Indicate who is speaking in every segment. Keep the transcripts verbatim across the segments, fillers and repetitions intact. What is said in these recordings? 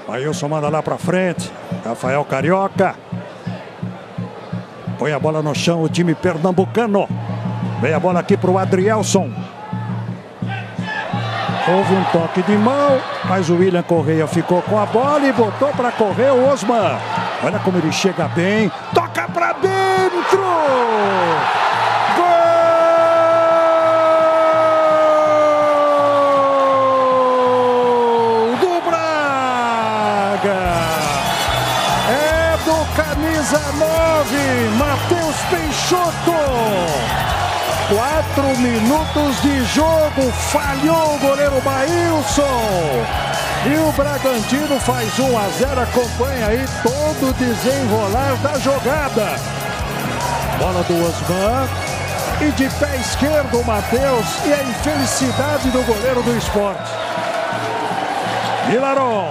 Speaker 1: Maílson manda lá pra frente. Rafael Carioca. Põe a bola no chão o time pernambucano. Vem a bola aqui pro Adrielson. Houve um toque de mão, mas o William Correia ficou com a bola e botou para correr o Osman. Olha como ele chega bem. Toca para dentro! Gol do Braga! É do camisa nove, Matheus Peixoto. Quatro minutos de jogo, falhou o goleiro Maílson. E o Bragantino faz um a zero, acompanha aí todo o desenrolar da jogada. Bola do Osman. E de pé esquerdo o Matheus. E a infelicidade do goleiro do Sport. Vilaron.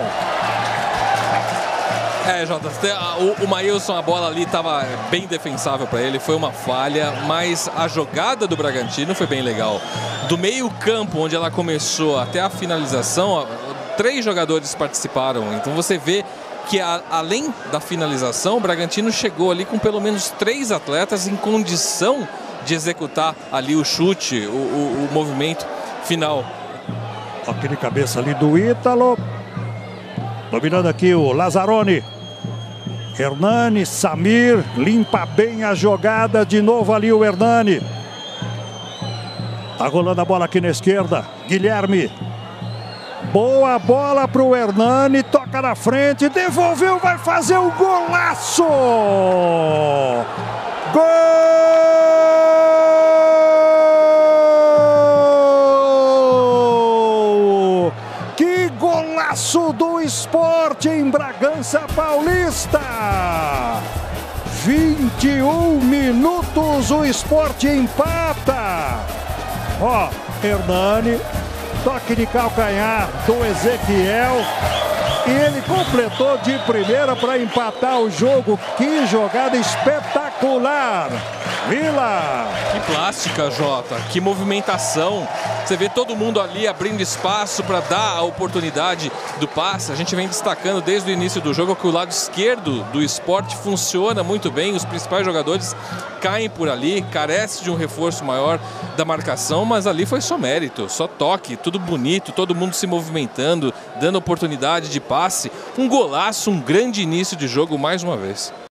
Speaker 2: É, Jota, o, o Maílson, a bola ali estava bem defensável para ele, foi uma falha, mas a jogada do Bragantino foi bem legal. Do meio campo, onde ela começou, até a finalização, três jogadores participaram. Então você vê que a, além da finalização, o Bragantino chegou ali com pelo menos três atletas em condição de executar ali o chute, o, o, o movimento final.
Speaker 1: Aquele cabeça ali do Ítalo. Dominando aqui o Lazzaroni. Hernani, Samir, limpa bem a jogada, de novo ali o Hernani. Tá rolando a bola aqui na esquerda, Guilherme. Boa bola pro Hernani, toca na frente, devolveu, vai fazer o golaço! Gol! Que golaço do Sport em Bragança Paulista! vinte e um minutos, o Sport empata. Ó, Hernani, toque de calcanhar do Ezequiel. E ele completou de primeira para empatar o jogo. Que jogada espetacular! Vila!
Speaker 2: Que plástica, Jota, que movimentação. Você vê todo mundo ali abrindo espaço para dar a oportunidade do passe. A gente vem destacando desde o início do jogo que o lado esquerdo do Sport funciona muito bem. Os principais jogadores caem por ali, carece de um reforço maior da marcação, mas ali foi só mérito, só toque, tudo bonito, todo mundo se movimentando, dando oportunidade de passe. Um golaço, um grande início de jogo mais uma vez.